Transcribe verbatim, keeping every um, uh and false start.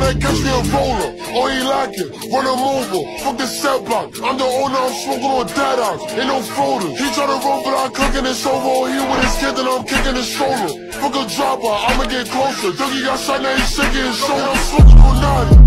that catch me a roller. Oh, he like it, run him over. Fuck the set block, I'm the owner, I'm smoking on dead house. Ain't no floaters. He try to roll, but I'm cooking it over. He with his kid, and I'm kicking his shoulder. Fuck a dropper, I'ma get closer. Dougie got shot, now he's shaking his shoulder. I'm smoking on naughty.